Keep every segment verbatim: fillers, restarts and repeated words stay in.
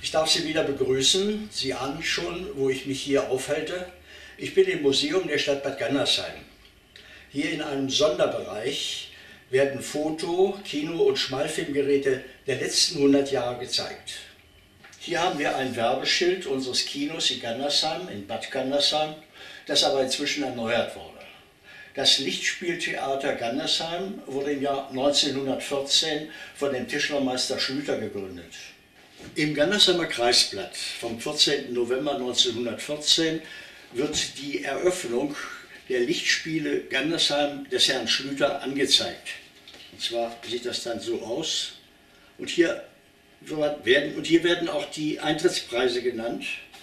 Ich darf Sie wieder begrüßen. Sie ahnen schon, wo ich mich hier aufhalte. Ich bin im Museum der Stadt Bad Gandersheim. Hier in einem Sonderbereich werden Foto-, Kino- und Schmalfilmgeräte der letzten hundert Jahre gezeigt. Hier haben wir ein Werbeschild unseres Kinos in Gandersheim, in Bad Gandersheim, das aber inzwischen erneuert wurde. Das Lichtspieltheater Gandersheim wurde im Jahr neunzehnhundertvierzehn von dem Tischlermeister Schlüter gegründet. Im Gandersheimer Kreisblatt vom vierzehnten November neunzehnhundertvierzehn wird die Eröffnung der Lichtspiele Gandersheim des Herrn Schlüter angezeigt. Und zwar sieht das dann so aus. Und hier werden, und hier werden auch die Eintrittspreise genannt.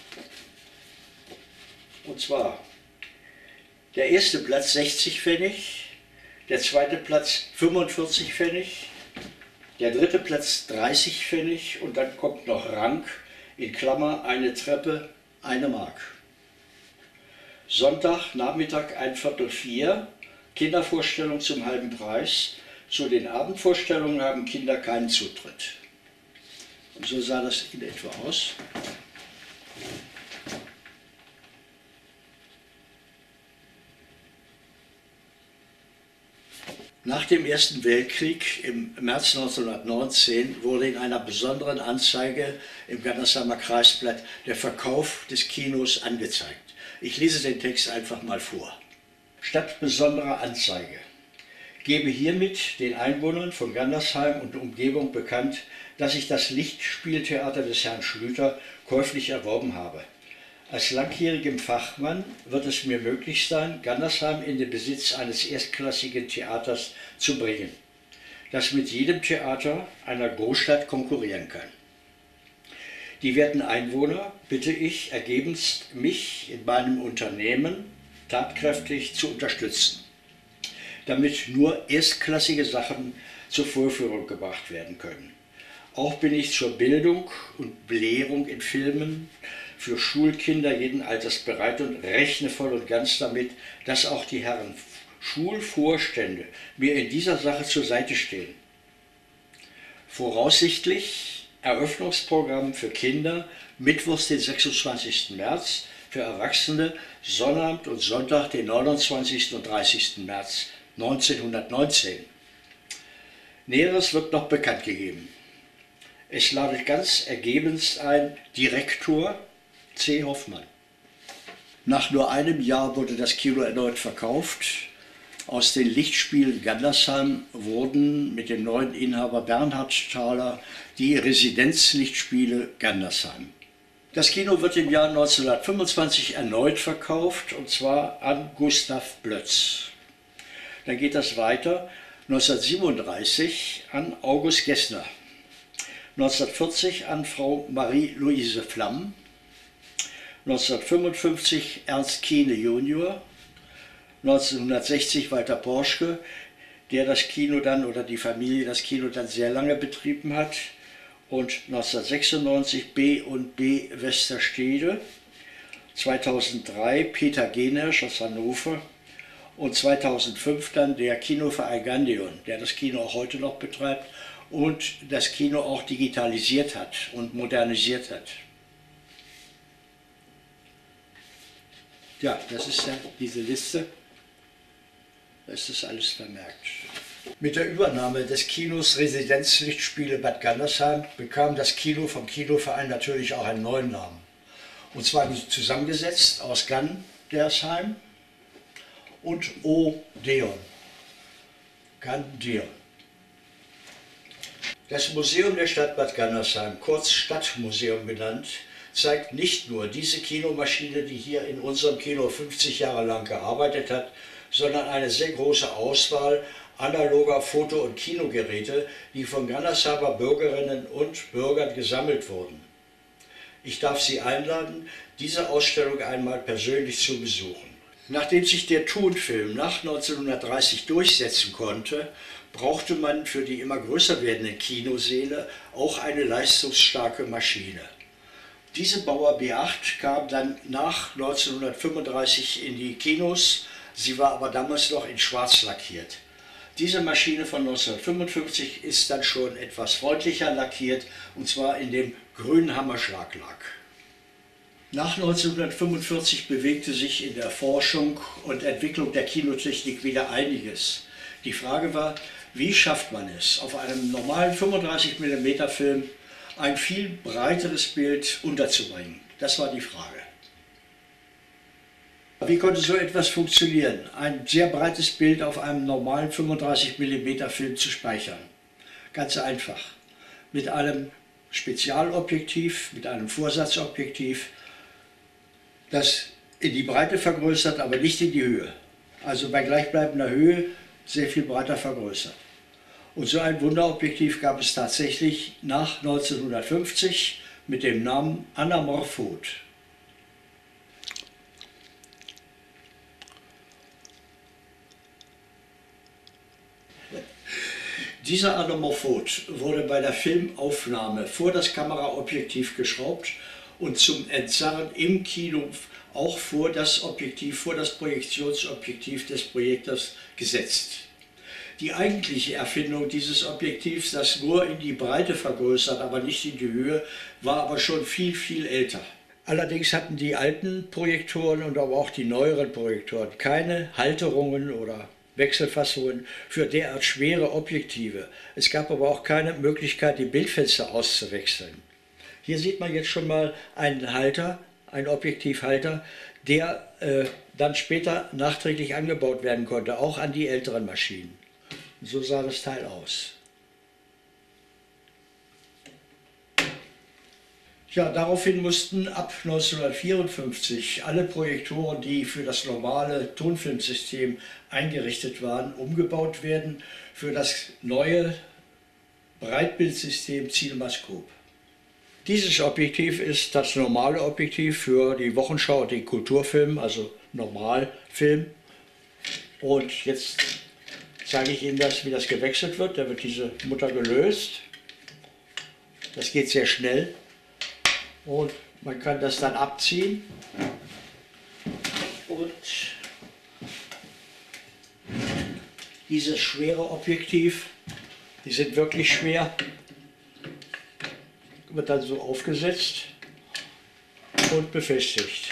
Und zwar der erste Platz sechzig Pfennig, der zweite Platz fünfundvierzig Pfennig, der dritte Platz dreißig Pfennig und dann kommt noch Rang, in Klammer eine Treppe, eine Mark. Sonntag, Nachmittag, ein Viertel vier, Kindervorstellung zum halben Preis. Zu den Abendvorstellungen haben Kinder keinen Zutritt. Und so sah das in etwa aus. Nach dem Ersten Weltkrieg im März neunzehnhundertneunzehn wurde in einer besonderen Anzeige im Gandersheimer Kreisblatt der Verkauf des Kinos angezeigt. Ich lese den Text einfach mal vor. Statt besonderer Anzeige. Gebe hiermit den Einwohnern von Gandersheim und Umgebung bekannt, dass ich das Lichtspieltheater des Herrn Schlüter käuflich erworben habe. Als langjährigem Fachmann wird es mir möglich sein, Gandersheim in den Besitz eines erstklassigen Theaters zu bringen, das mit jedem Theater einer Großstadt konkurrieren kann. Die werten Einwohner bitte ich ergebenst, mich in meinem Unternehmen tatkräftig zu unterstützen, damit nur erstklassige Sachen zur Vorführung gebracht werden können. Auch bin ich zur Bildung und Belehrung in Filmen für Schulkinder jeden Alters bereit und rechne voll und ganz damit, dass auch die Herren Schulvorstände mir in dieser Sache zur Seite stehen. Voraussichtlich Eröffnungsprogramm für Kinder, mittwochs den sechsundzwanzigsten März, für Erwachsene Sonnabend und Sonntag den neunundzwanzigsten und dreißigsten März neunzehnhundertneunzehn. Näheres wird noch bekannt gegeben. Es ladet ganz ergebenst ein Direktor C. Hoffmann. Nach nur einem Jahr wurde das Kino erneut verkauft. Aus den Lichtspielen Gandersheim wurden mit dem neuen Inhaber Bernhard Thaler die Residenzlichtspiele Gandersheim. Das Kino wird im Jahr neunzehnhundertfünfundzwanzig erneut verkauft, und zwar an Gustav Blötz. Dann geht das weiter, neunzehnhundertsiebenunddreißig an August Gessner, neunzehnhundertvierzig an Frau Marie-Louise Flamm, neunzehnhundertfünfundfünfzig Ernst Kiene Junior, neunzehnhundertsechzig Walter Porschke, der das Kino dann oder die Familie das Kino dann sehr lange betrieben hat, und neunzehnhundertsechsundneunzig B und B Westerstede, zweitausenddrei Peter Genhersch aus Hannover und zweitausendfünf dann der Kinoverein Gandeon, der das Kino auch heute noch betreibt und das Kino auch digitalisiert hat und modernisiert hat. Ja, das ist ja diese Liste. Da ist das alles vermerkt. Mit der Übernahme des Kinos Residenzlichtspiele Bad Gandersheim bekam das Kino vom Kinoverein natürlich auch einen neuen Namen. Und zwar zusammengesetzt aus Gandersheim und Odeon. Gandeon. Das Museum der Stadt Bad Gandersheim, kurz Stadtmuseum genannt, zeigt nicht nur diese Kinomaschine, die hier in unserem Kino fünfzig Jahre lang gearbeitet hat, sondern eine sehr große Auswahl analoger Foto- und Kinogeräte, die von Gandersheimer Bürgerinnen und Bürgern gesammelt wurden. Ich darf Sie einladen, diese Ausstellung einmal persönlich zu besuchen. Nachdem sich der Tonfilm nach neunzehnhundertdreißig durchsetzen konnte, brauchte man für die immer größer werdenden Kinosäle auch eine leistungsstarke Maschine. Diese Bauer B acht kam dann nach neunzehnhundertfünfunddreißig in die Kinos, sie war aber damals noch in schwarz lackiert. Diese Maschine von neunzehnhundertfünfundfünfzig ist dann schon etwas freundlicher lackiert, und zwar in dem grünen Hammerschlaglack. Nach neunzehnhundertfünfundvierzig bewegte sich in der Forschung und Entwicklung der Kinotechnik wieder einiges. Die Frage war, wie schafft man es, auf einem normalen fünfunddreißig Millimeter Film ein viel breiteres Bild unterzubringen? Das war die Frage. Wie konnte so etwas funktionieren, ein sehr breites Bild auf einem normalen fünfunddreißig Millimeter Film zu speichern? Ganz einfach. Mit einem Spezialobjektiv, mit einem Vorsatzobjektiv, das in die Breite vergrößert, aber nicht in die Höhe. Also bei gleichbleibender Höhe sehr viel breiter vergrößert. Und so ein Wunderobjektiv gab es tatsächlich nach neunzehnhundertfünfzig mit dem Namen Anamorphot. Dieser Anamorphot wurde bei der Filmaufnahme vor das Kameraobjektiv geschraubt und zum Entzerren im Kino auch vor das Objektiv, vor das Projektionsobjektiv des Projektors gesetzt. Die eigentliche Erfindung dieses Objektivs, das nur in die Breite vergrößert, aber nicht in die Höhe, war aber schon viel, viel älter. Allerdings hatten die alten Projektoren und aber auch die neueren Projektoren keine Halterungen oder Wechselfassungen für derart schwere Objektive. Es gab aber auch keine Möglichkeit, die Bildfenster auszuwechseln. Hier sieht man jetzt schon mal einen Halter, einen Objektivhalter, der äh, dann später nachträglich angebaut werden konnte, auch an die älteren Maschinen. So sah das Teil aus. Ja, daraufhin mussten ab neunzehnhundertvierundfünfzig alle Projektoren, die für das normale Tonfilmsystem eingerichtet waren, umgebaut werden für das neue Breitbildsystem CinemaScope. Dieses Objektiv ist das normale Objektiv für die Wochenschau und den Kulturfilm, also Normalfilm. Und jetzt zeige ich Ihnen das, wie das gewechselt wird. Da wird diese Mutter gelöst. Das geht sehr schnell. Und man kann das dann abziehen und dieses schwere Objektiv, die sind wirklich schwer, wird dann so aufgesetzt und befestigt.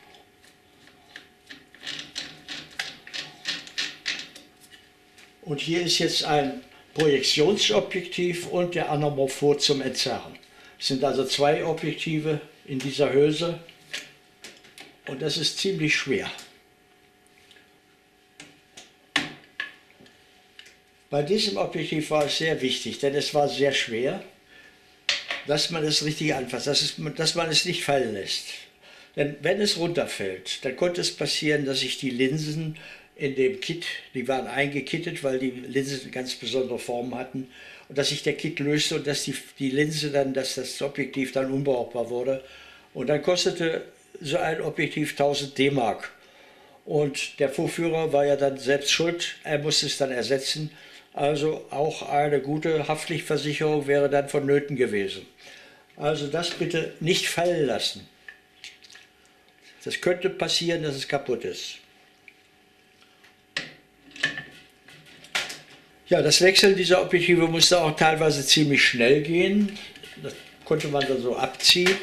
Und hier ist jetzt ein Projektionsobjektiv und der Anamorphot zum Entzerren. Es sind also zwei Objektive in dieser Hülse und das ist ziemlich schwer. Bei diesem Objektiv war es sehr wichtig, denn es war sehr schwer, dass man es richtig anfasst, dass, es, dass man es nicht fallen lässt. Denn wenn es runterfällt, dann konnte es passieren, dass sich die Linsen in dem Kit, die waren eingekittet, weil die Linsen eine ganz besondere Form hatten, und dass sich der Kit löste und dass die, die Linse dann, dass das Objektiv dann unbrauchbar wurde. Und dann kostete so ein Objektiv tausend D-Mark. Und der Vorführer war ja dann selbst schuld, er musste es dann ersetzen. Also auch eine gute Haftpflichtversicherung wäre dann vonnöten gewesen. Also das bitte nicht fallen lassen. Das könnte passieren, dass es kaputt ist. Ja, das Wechseln dieser Objektive musste auch teilweise ziemlich schnell gehen. Das konnte man dann so abziehen.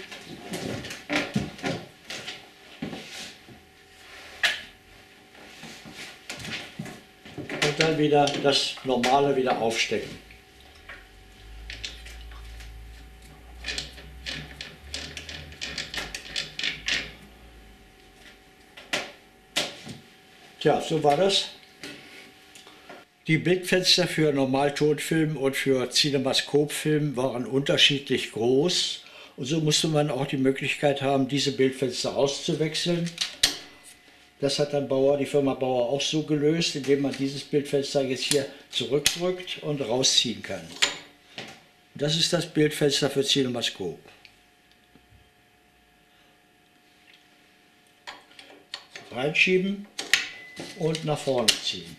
Und dann wieder das Normale wieder aufstecken. Tja, so war das. Die Bildfenster für Normaltonfilm und für CinemaScope-Film waren unterschiedlich groß. Und so musste man auch die Möglichkeit haben, diese Bildfenster auszuwechseln. Das hat dann Bauer, die Firma Bauer auch so gelöst, indem man dieses Bildfenster jetzt hier zurückdrückt und rausziehen kann. Das ist das Bildfenster für CinemaScope. Reinschieben und nach vorne ziehen.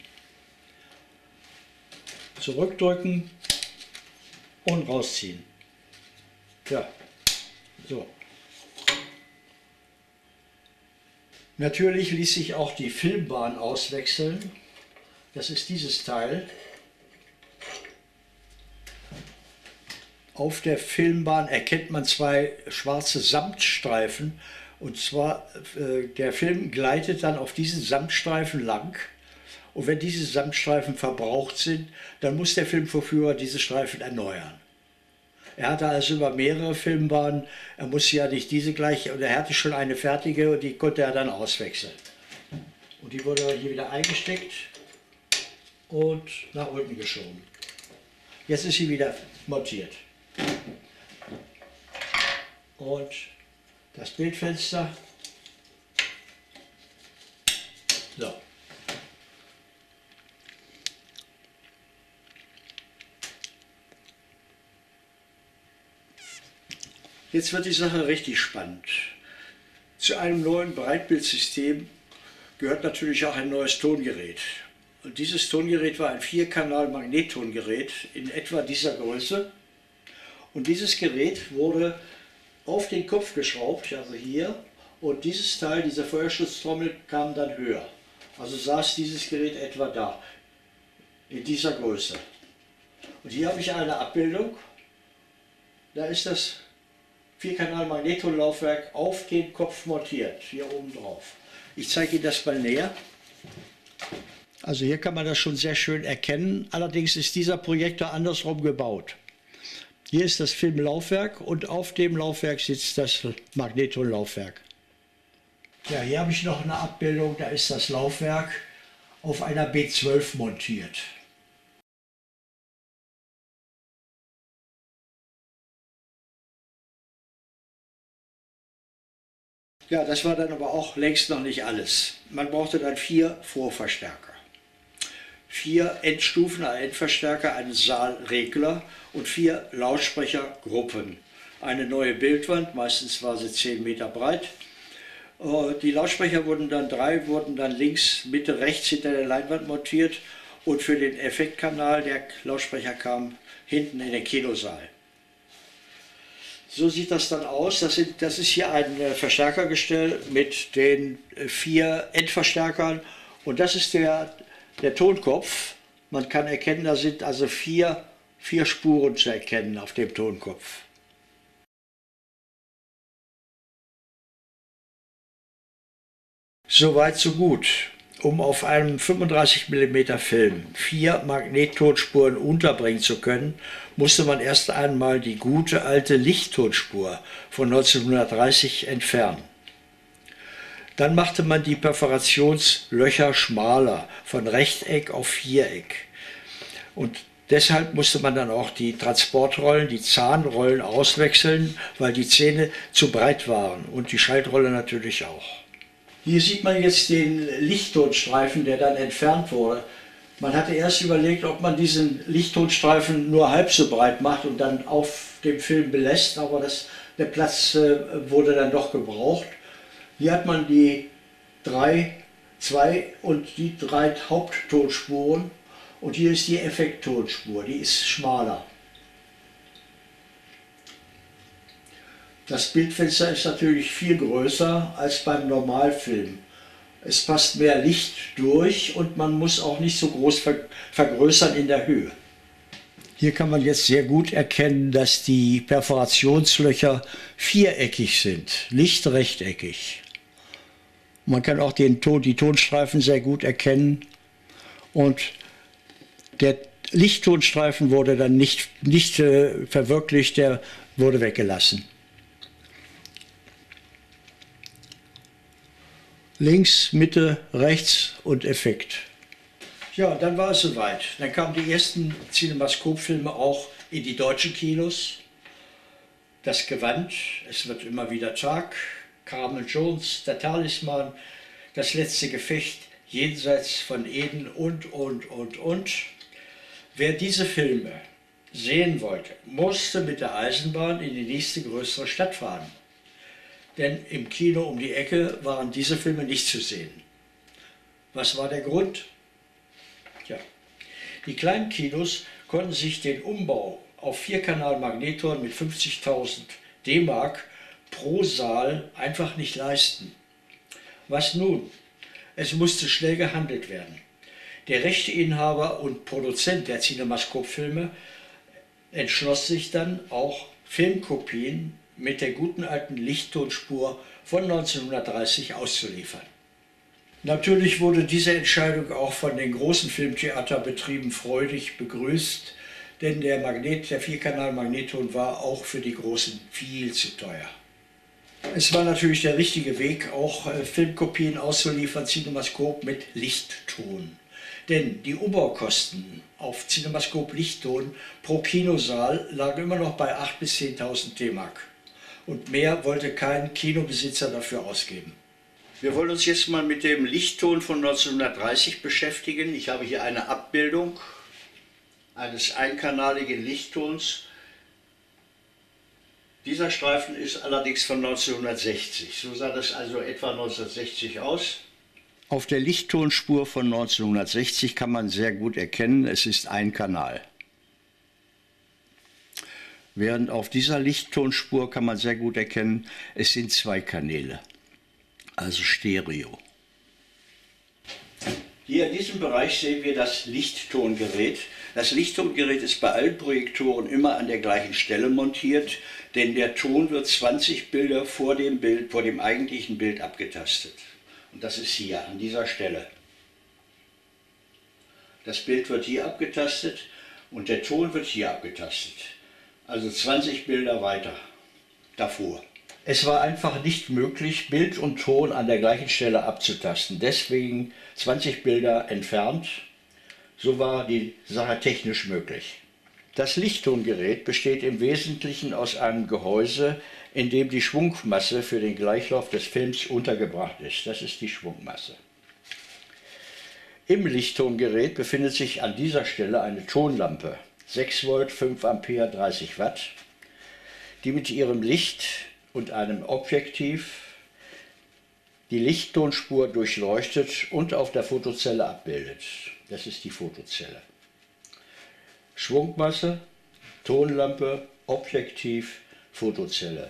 Zurückdrücken und rausziehen. Ja, so. Natürlich ließ sich auch die Filmbahn auswechseln. Das ist dieses Teil. Auf der Filmbahn erkennt man zwei schwarze Samtstreifen. Und zwar, äh, der Film gleitet dann auf diesen Samtstreifen lang. Und wenn diese Samtstreifen verbraucht sind, dann muss der Filmvorführer diese Streifen erneuern. Er hatte also über mehrere Filmbahnen, er musste ja nicht diese gleich, und er hatte schon eine fertige und die konnte er dann auswechseln. Und die wurde hier wieder eingesteckt und nach unten geschoben. Jetzt ist sie wieder montiert. Und das Bildfenster. So. Jetzt wird die Sache richtig spannend. Zu einem neuen Breitbildsystem gehört natürlich auch ein neues Tongerät. Und dieses Tongerät war ein Vierkanal-Magnettongerät in etwa dieser Größe. Und dieses Gerät wurde auf den Kopf geschraubt, also hier, und dieses Teil, diese Feuerschutztrommel, kam dann höher. Also saß dieses Gerät etwa da, in dieser Größe. Und hier habe ich eine Abbildung, da ist das Vierkanal-Magnettonlaufwerk auf den Kopf montiert, hier oben drauf. Ich zeige Ihnen das mal näher. Also hier kann man das schon sehr schön erkennen, allerdings ist dieser Projektor andersrum gebaut. Hier ist das Filmlaufwerk und auf dem Laufwerk sitzt das Magnettonlaufwerk. Ja, hier habe ich noch eine Abbildung, da ist das Laufwerk auf einer B zwölf montiert. Ja, das war dann aber auch längst noch nicht alles. Man brauchte dann vier Vorverstärker. Vier Endstufen, ein Endverstärker, einen Saalregler und vier Lautsprechergruppen. Eine neue Bildwand, meistens war sie zehn Meter breit. Die Lautsprecher wurden dann, drei wurden dann links, Mitte, rechts hinter der Leinwand montiert und für den Effektkanal, der Lautsprecher kam hinten in den Kinosaal. So sieht das dann aus. Das, sind, das ist hier ein Verstärkergestell mit den vier Endverstärkern und das ist der, der Tonkopf. Man kann erkennen, da sind also vier, vier Spuren zu erkennen auf dem Tonkopf. Soweit so gut. Um auf einem fünfunddreißig Millimeter Film vier Magnettonspuren unterbringen zu können, musste man erst einmal die gute alte Lichttonspur von neunzehnhundertdreißig entfernen. Dann machte man die Perforationslöcher schmaler, von Rechteck auf Viereck. Und deshalb musste man dann auch die Transportrollen, die Zahnrollen auswechseln, weil die Zähne zu breit waren und die Schaltrolle natürlich auch. Hier sieht man jetzt den Lichttonstreifen, der dann entfernt wurde. Man hatte erst überlegt, ob man diesen Lichttonstreifen nur halb so breit macht und dann auf dem Film belässt, aber das, der Platz äh, wurde dann doch gebraucht. Hier hat man die drei, zwei und die drei Haupttonspuren und hier ist die Effekttonspur, die ist schmaler. Das Bildfenster ist natürlich viel größer als beim Normalfilm. Es passt mehr Licht durch und man muss auch nicht so groß vergrößern in der Höhe. Hier kann man jetzt sehr gut erkennen, dass die Perforationslöcher viereckig sind, nicht rechteckig. Man kann auch den Ton, die Tonstreifen sehr gut erkennen und der Lichttonstreifen wurde dann nicht, nicht äh, verwirklicht, der wurde weggelassen. Links, Mitte, rechts und Effekt. Ja, dann war es soweit. Dann kamen die ersten Cinemascope-Filme auch in die deutschen Kinos. Das Gewand, es wird immer wieder Tag, Carmen Jones, der Talisman, das letzte Gefecht, Jenseits von Eden und, und, und, und. Wer diese Filme sehen wollte, musste mit der Eisenbahn in die nächste größere Stadt fahren. Denn im Kino um die Ecke waren diese Filme nicht zu sehen. Was war der Grund? Tja, die kleinen Kinos konnten sich den Umbau auf Vierkanal-Magnetton mit fünfzigtausend D-Mark pro Saal einfach nicht leisten. Was nun? Es musste schnell gehandelt werden. Der Rechteinhaber und Produzent der Cinemascope-Filme entschloss sich dann auch Filmkopien mit der guten alten Lichttonspur von neunzehnhundertdreißig auszuliefern. Natürlich wurde diese Entscheidung auch von den großen Filmtheaterbetrieben freudig begrüßt, denn der Magnet, der Vierkanal-Magnetton war auch für die Großen viel zu teuer. Es war natürlich der richtige Weg, auch äh, Filmkopien auszuliefern, Cinemascope mit Lichtton. Denn die Umbaukosten auf Cinemascope Lichtton pro Kinosaal lagen immer noch bei achttausend bis zehntausend D-Mark. Und mehr wollte kein Kinobesitzer dafür ausgeben. Wir wollen uns jetzt mal mit dem Lichtton von neunzehnhundertdreißig beschäftigen. Ich habe hier eine Abbildung eines einkanaligen Lichttons. Dieser Streifen ist allerdings von neunzehnhundertsechzig. So sah das also etwa neunzehnhundertsechzig aus. Auf der Lichttonspur von neunzehnhundertsechzig kann man sehr gut erkennen, es ist ein Kanal. Während auf dieser Lichttonspur kann man sehr gut erkennen, es sind zwei Kanäle, also Stereo. Hier in diesem Bereich sehen wir das Lichttongerät. Das Lichttongerät ist bei allen Projektoren immer an der gleichen Stelle montiert, denn der Ton wird zwanzig Bilder vor dem Bild, vor dem eigentlichen Bild abgetastet. Und das ist hier, an dieser Stelle. Das Bild wird hier abgetastet und der Ton wird hier abgetastet. Also zwanzig Bilder weiter davor. Es war einfach nicht möglich, Bild und Ton an der gleichen Stelle abzutasten. Deswegen zwanzig Bilder entfernt. So war die Sache technisch möglich. Das Lichttongerät besteht im Wesentlichen aus einem Gehäuse, in dem die Schwungmasse für den Gleichlauf des Films untergebracht ist. Das ist die Schwungmasse. Im Lichttongerät befindet sich an dieser Stelle eine Tonlampe, sechs Volt, fünf Ampere, dreißig Watt, die mit ihrem Licht und einem Objektiv die Lichttonspur durchleuchtet und auf der Fotozelle abbildet. Das ist die Fotozelle. Schwungmasse, Tonlampe, Objektiv, Fotozelle.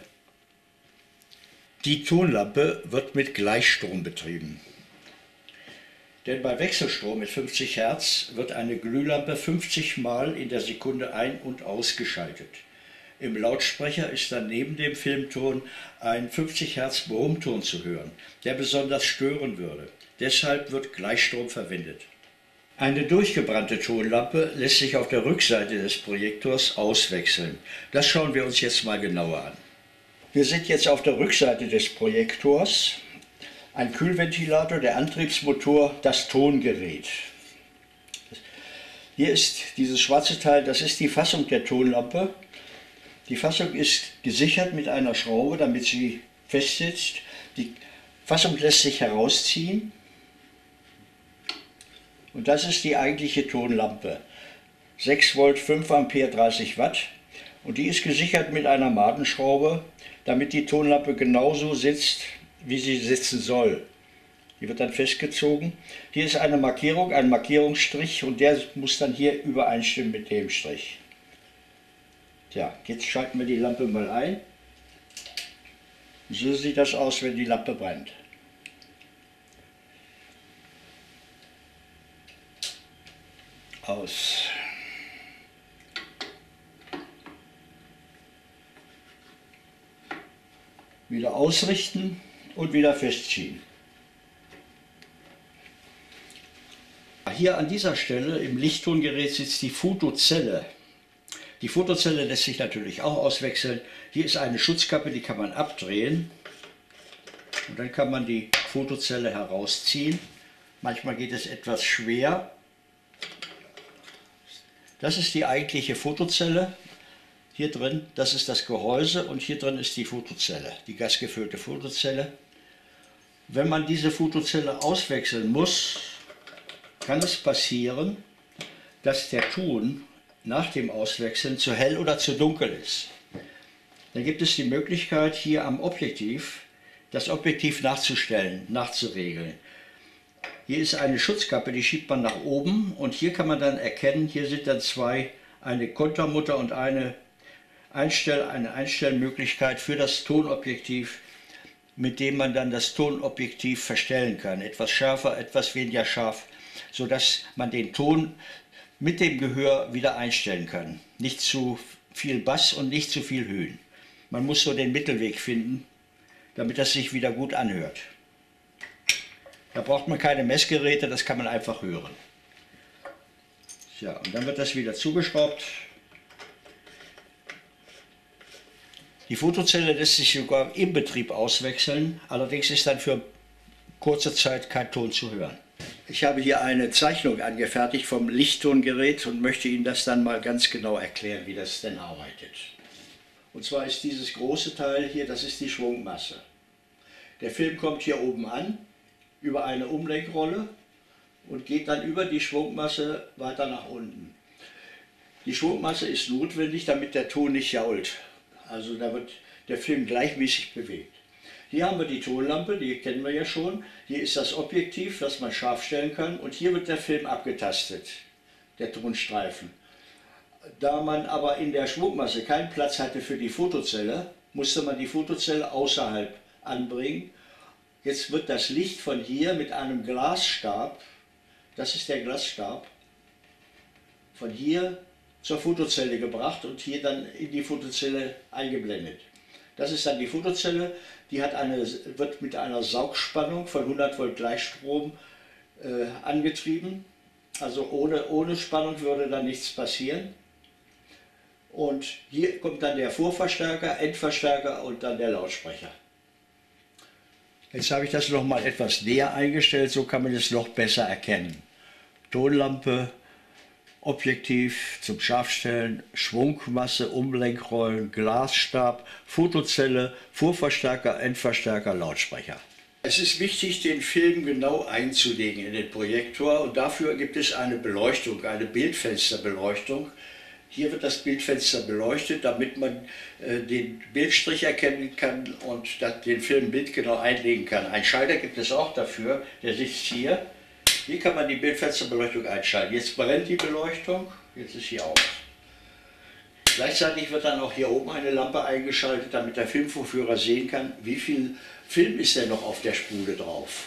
Die Tonlampe wird mit Gleichstrom betrieben. Denn bei Wechselstrom mit fünfzig Hertz wird eine Glühlampe fünfzig Mal in der Sekunde ein- und ausgeschaltet. Im Lautsprecher ist dann neben dem Filmton ein fünfzig Hertz Brummton zu hören, der besonders stören würde. Deshalb wird Gleichstrom verwendet. Eine durchgebrannte Tonlampe lässt sich auf der Rückseite des Projektors auswechseln. Das schauen wir uns jetzt mal genauer an. Wir sind jetzt auf der Rückseite des Projektors. Ein Kühlventilator, der Antriebsmotor, das Tongerät. Hier ist dieses schwarze Teil, das ist die Fassung der Tonlampe. Die Fassung ist gesichert mit einer Schraube, damit sie fest sitzt. Die Fassung lässt sich herausziehen. Und das ist die eigentliche Tonlampe. sechs Volt, fünf Ampere, dreißig Watt. Und die ist gesichert mit einer Madenschraube, damit die Tonlampe genauso sitzt, wie sie sitzen soll. Die wird dann festgezogen. Hier ist eine Markierung, ein Markierungsstrich und der muss dann hier übereinstimmen mit dem Strich. Tja, jetzt schalten wir die Lampe mal ein. So sieht das aus, wenn die Lampe brennt. Aus. Wieder ausrichten und wieder festziehen. Hier an dieser Stelle im Lichttongerät sitzt die Fotozelle. Die Fotozelle lässt sich natürlich auch auswechseln. Hier ist eine Schutzkappe, die kann man abdrehen. Und dann kann man die Fotozelle herausziehen. Manchmal geht es etwas schwer. Das ist die eigentliche Fotozelle. Hier drin, das ist das Gehäuse und hier drin ist die Fotozelle, die gasgefüllte Fotozelle. Wenn man diese Fotozelle auswechseln muss, kann es passieren, dass der Ton nach dem Auswechseln zu hell oder zu dunkel ist. Dann gibt es die Möglichkeit, hier am Objektiv das Objektiv nachzustellen, nachzuregeln. Hier ist eine Schutzkappe, die schiebt man nach oben und hier kann man dann erkennen, hier sind dann zwei, eine Kontermutter und eine, Einstell, eine Einstellmöglichkeit für das Tonobjektiv, mit dem man dann das Tonobjektiv verstellen kann. Etwas schärfer, etwas weniger scharf, sodass man den Ton mit dem Gehör wieder einstellen kann. Nicht zu viel Bass und nicht zu viel Höhen. Man muss so den Mittelweg finden, damit das sich wieder gut anhört. Da braucht man keine Messgeräte, das kann man einfach hören. Ja, und dann wird das wieder zugeschraubt. Die Fotozelle lässt sich sogar im Betrieb auswechseln, allerdings ist dann für kurze Zeit kein Ton zu hören. Ich habe hier eine Zeichnung angefertigt vom Lichttongerät und möchte Ihnen das dann mal ganz genau erklären, wie das denn arbeitet. Und zwar ist dieses große Teil hier, das ist die Schwungmasse. Der Film kommt hier oben an, über eine Umlenkrolle und geht dann über die Schwungmasse weiter nach unten. Die Schwungmasse ist notwendig, damit der Ton nicht jault. Also da wird der Film gleichmäßig bewegt. Hier haben wir die Tonlampe, die kennen wir ja schon. Hier ist das Objektiv, das man scharf stellen kann. Und hier wird der Film abgetastet, der Tonstreifen. Da man aber in der Schwungmasse keinen Platz hatte für die Fotozelle, musste man die Fotozelle außerhalb anbringen. Jetzt wird das Licht von hier mit einem Glasstab, das ist der Glasstab, von hier zur Fotozelle gebracht und hier dann in die Fotozelle eingeblendet. Das ist dann die Fotozelle, die hat eine, wird mit einer Saugspannung von hundert Volt Gleichstrom äh, angetrieben. Also ohne, ohne Spannung würde dann nichts passieren. Und hier kommt dann der Vorverstärker, Endverstärker und dann der Lautsprecher. Jetzt habe ich das noch mal etwas näher eingestellt, so kann man es noch besser erkennen. Tonlampe, Objektiv zum Scharfstellen, Schwungmasse, Umlenkrollen, Glasstab, Fotozelle, Vorverstärker, Endverstärker, Lautsprecher. Es ist wichtig, den Film genau einzulegen in den Projektor und dafür gibt es eine Beleuchtung, eine Bildfensterbeleuchtung. Hier wird das Bildfenster beleuchtet, damit man äh, den Bildstrich erkennen kann und den Film bildgenau einlegen kann. Ein Schalter gibt es auch dafür, der sitzt hier. Hier kann man die Bildfensterbeleuchtung einschalten. Jetzt brennt die Beleuchtung, jetzt ist sie aus. Gleichzeitig wird dann auch hier oben eine Lampe eingeschaltet, damit der Filmvorführer sehen kann, wie viel Film ist denn noch auf der Spule drauf.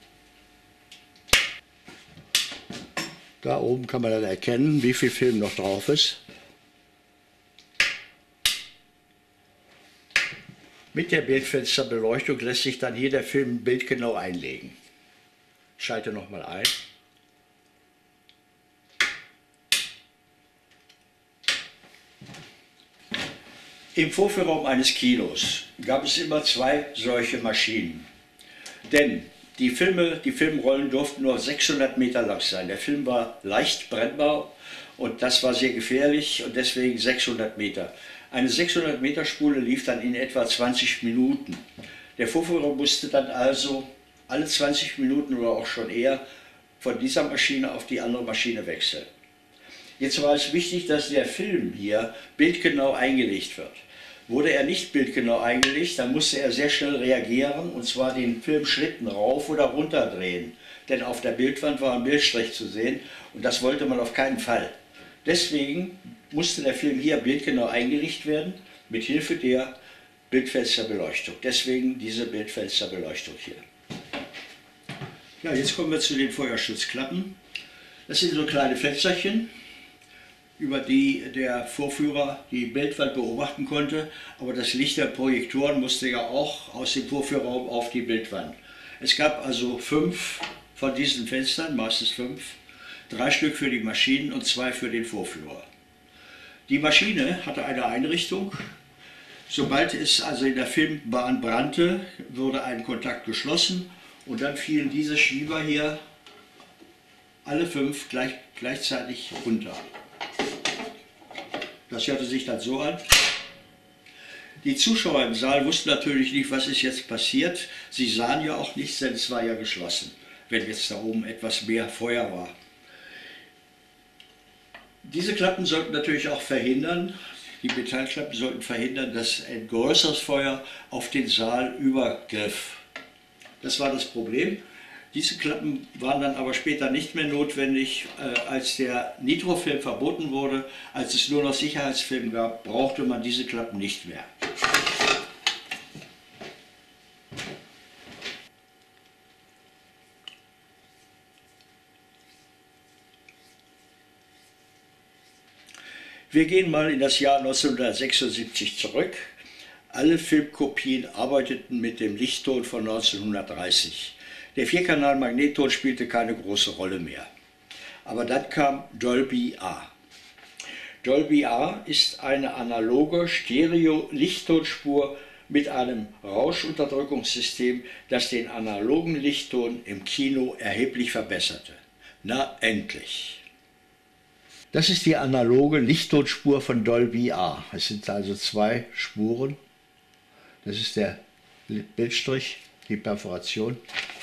Da oben kann man dann erkennen, wie viel Film noch drauf ist. Mit der Bildfensterbeleuchtung lässt sich dann hier der Film bildgenau einlegen. Ich schalte nochmal ein. Im Vorführraum eines Kinos gab es immer zwei solche Maschinen. Denn die Filme, die Filmrollen durften nur sechshundert Meter lang sein. Der Film war leicht brennbar und das war sehr gefährlich und deswegen sechshundert Meter. Eine sechshundert Meter Spule lief dann in etwa zwanzig Minuten. Der Vorführer musste dann also alle zwanzig Minuten oder auch schon eher von dieser Maschine auf die andere Maschine wechseln. Jetzt war es wichtig, dass der Film hier bildgenau eingelegt wird. Wurde er nicht bildgenau eingelegt, dann musste er sehr schnell reagieren und zwar den Film Schritten rauf oder runter drehen. Denn auf der Bildwand war ein Bildstrich zu sehen und das wollte man auf keinen Fall. Deswegen musste der Film hier bildgenau eingelegt werden, mit Hilfe der Bildfensterbeleuchtung. Deswegen diese Bildfensterbeleuchtung hier. Ja, jetzt kommen wir zu den Feuerschutzklappen. Das sind so kleine Fensterchen, über die der Vorführer die Bildwand beobachten konnte, aber das Licht der Projektoren musste ja auch aus dem Vorführraum auf die Bildwand. Es gab also fünf von diesen Fenstern, meistens fünf, drei Stück für die Maschinen und zwei für den Vorführer. Die Maschine hatte eine Einrichtung. Sobald es also in der Filmbahn brannte, wurde ein Kontakt geschlossen und dann fielen diese Schieber hier alle fünf gleich, gleichzeitig runter. Das hörte sich dann so an. Die Zuschauer im Saal wussten natürlich nicht, was ist jetzt passiert. Sie sahen ja auch nichts, denn es war ja geschlossen, wenn jetzt da oben etwas mehr Feuer war. Diese Klappen sollten natürlich auch verhindern, die Metallklappen sollten verhindern, dass ein größeres Feuer auf den Saal übergriff. Das war das Problem. Diese Klappen waren dann aber später nicht mehr notwendig. Äh, als der Nitrofilm verboten wurde, als es nur noch Sicherheitsfilm gab, brauchte man diese Klappen nicht mehr. Wir gehen mal in das Jahr neunzehnhundertsechsundsiebzig zurück. Alle Filmkopien arbeiteten mit dem Lichtton von neunzehnhundertdreißig. Der Vierkanal-Magnetton spielte keine große Rolle mehr. Aber dann kam Dolby A. Dolby A ist eine analoge Stereo-Lichttonspur mit einem Rauschunterdrückungssystem, das den analogen Lichtton im Kino erheblich verbesserte. Na endlich! Das ist die analoge Lichttonspur von Dolby A. Es sind also zwei Spuren. Das ist der Bildstrich, die Perforation.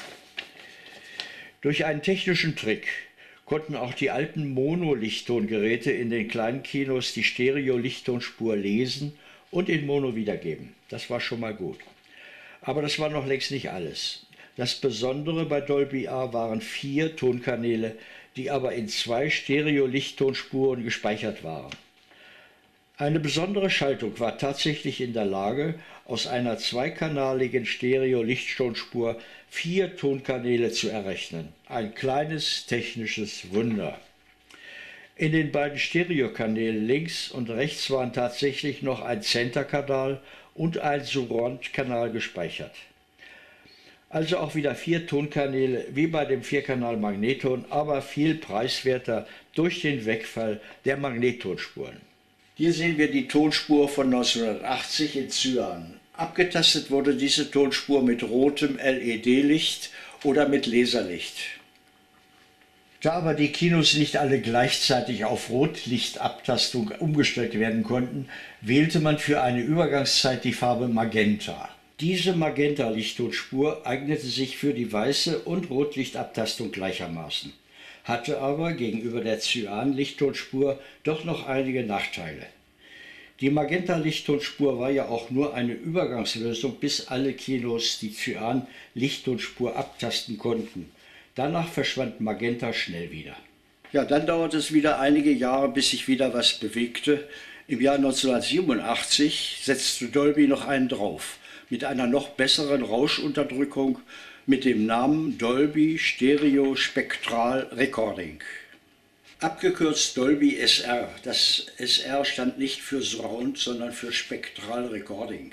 Durch einen technischen Trick konnten auch die alten Mono-Lichttongeräte in den kleinen Kinos die Stereo-Lichttonspur lesen und in Mono wiedergeben. Das war schon mal gut. Aber das war noch längst nicht alles. Das Besondere bei Dolby A waren vier Tonkanäle, die aber in zwei Stereo-Lichttonspuren gespeichert waren. Eine besondere Schaltung war tatsächlich in der Lage, aus einer zweikanaligen Stereo-Lichttonspur vier Tonkanäle zu errechnen. Ein kleines technisches Wunder. In den beiden Stereokanälen links und rechts waren tatsächlich noch ein Centerkanal und ein Surround-Kanal gespeichert. Also auch wieder vier Tonkanäle wie bei dem Vierkanal-Magnetton, aber viel preiswerter durch den Wegfall der Magnettonspuren. Hier sehen wir die Tonspur von neunzehnhundertachtzig in Cyan. Abgetastet wurde diese Tonspur mit rotem L E D-Licht oder mit Laserlicht. Da aber die Kinos nicht alle gleichzeitig auf Rotlichtabtastung umgestellt werden konnten, wählte man für eine Übergangszeit die Farbe Magenta. Diese Magenta-Lichttonspur eignete sich für die weiße und Rotlichtabtastung gleichermaßen, hatte aber gegenüber der Cyan-Lichttonspur doch noch einige Nachteile. Die Magenta-Lichttonspur war ja auch nur eine Übergangslösung, bis alle Kinos die Cyan-Lichttonspur abtasten konnten. Danach verschwand Magenta schnell wieder. Ja, dann dauerte es wieder einige Jahre, bis sich wieder was bewegte. Im Jahr neunzehnhundertsiebenundachtzig setzte Dolby noch einen drauf, mit einer noch besseren Rauschunterdrückung mit dem Namen Dolby Stereo Spectral Recording. Abgekürzt Dolby S R. Das S R stand nicht für Surround, sondern für Spectral Recording.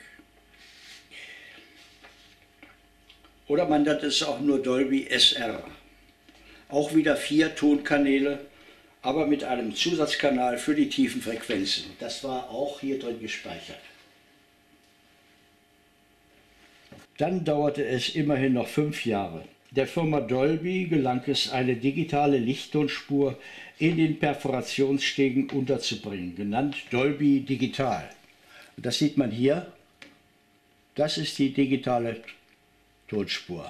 Oder man nannte es auch nur Dolby S R. Auch wieder vier Tonkanäle, aber mit einem Zusatzkanal für die tiefen Frequenzen. Das war auch hier drin gespeichert. Dann dauerte es immerhin noch fünf Jahre. Der Firma Dolby gelang es, eine digitale Lichttonspur in den Perforationsstegen unterzubringen, genannt Dolby Digital. Das sieht man hier. Das ist die digitale Tonspur.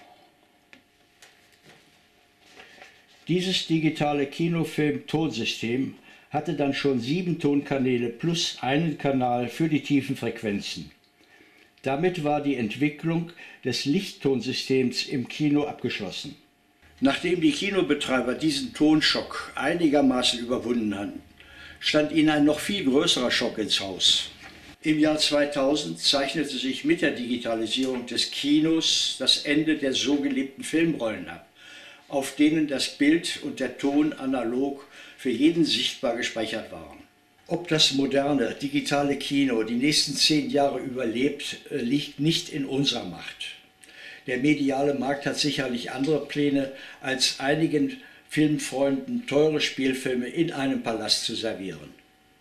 Dieses digitale Kinofilm-Tonsystem hatte dann schon sieben Tonkanäle plus einen Kanal für die tiefen Frequenzen. Damit war die Entwicklung des Lichttonsystems im Kino abgeschlossen. Nachdem die Kinobetreiber diesen Tonschock einigermaßen überwunden hatten, stand ihnen ein noch viel größerer Schock ins Haus. Im Jahr zweitausend zeichnete sich mit der Digitalisierung des Kinos das Ende der so geliebten Filmrollen ab, auf denen das Bild und der Ton analog für jeden sichtbar gespeichert waren. Ob das moderne, digitale Kino die nächsten zehn Jahre überlebt, liegt nicht in unserer Macht. Der mediale Markt hat sicherlich andere Pläne, als einigen Filmfreunden teure Spielfilme in einem Palast zu servieren.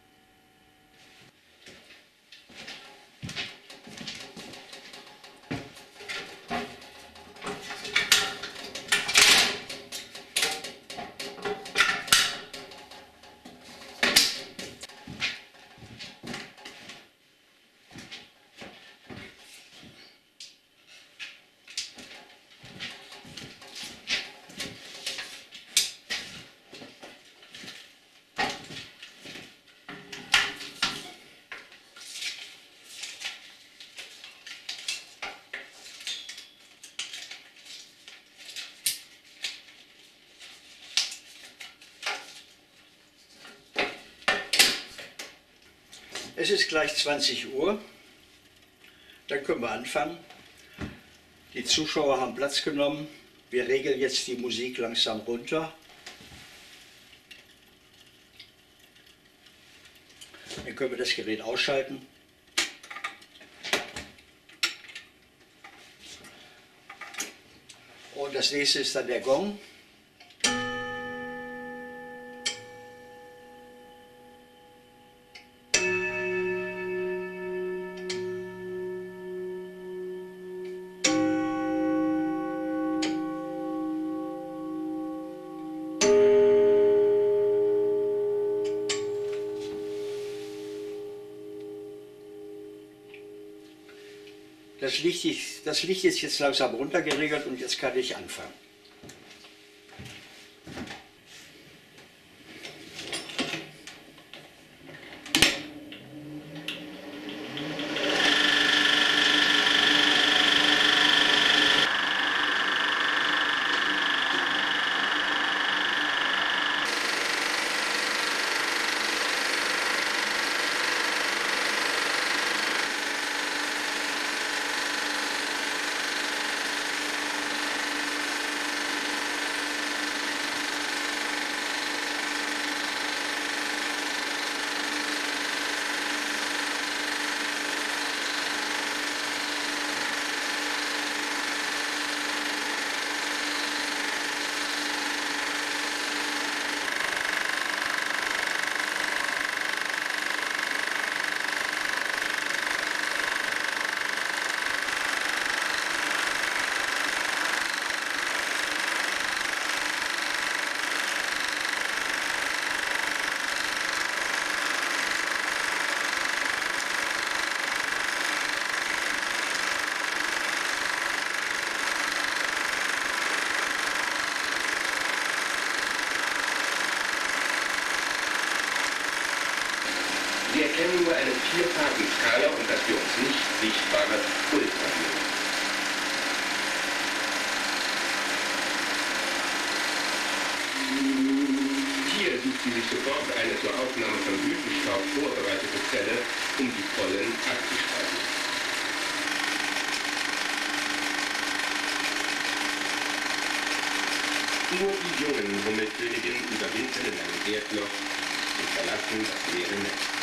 Es ist gleich zwanzig Uhr, dann können wir anfangen. Die Zuschauer haben Platz genommen. Wir regeln jetzt die Musik langsam runter. Dann können wir das Gerät ausschalten. Und das nächste ist dann der Gong. Das Licht, das Licht ist jetzt langsam runtergeregelt und jetzt kann ich anfangen. Wir erkennen nur eine Vierphasen-Skala und das für uns nicht sichtbare Pulsvariable. Hier sucht sie sich sofort eine zur Aufnahme von Blütenstaub vorbereitete Zelle, um die Pollen abzuspalten. Nur die jungen Hummelköniginnen überwinden in einem Erdloch und verlassen das leere Nest.